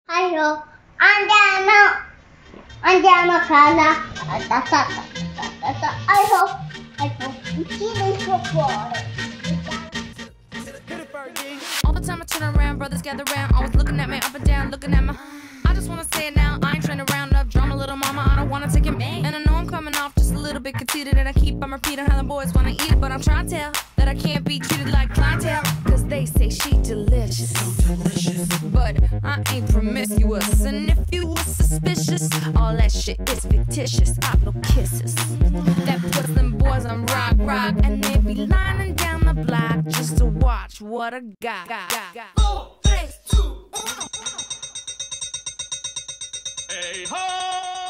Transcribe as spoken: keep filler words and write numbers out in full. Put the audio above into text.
Ayo, andiamo, andiamo a casa. Ayo, ayo, uccide il suo cuore. All the time I turn around, brothers gather round, always looking at me up and down, looking at my. I just wanna say it now, I ain't trying to round up drama, little mama, I don't wanna take it back. And I know I'm coming off just a little bit conceited, and I keep on repeating how the boys wanna eat it, but I'm trying to tell that I can't be treated like clientele, cause they say she delicious, but I ain't promiscuous. And if you was suspicious, all that shit is fictitious. I blow kisses that puts them boys on rock, rock, and they be lining down the block just to watch what I got. Four, three, two, one. Hey ho!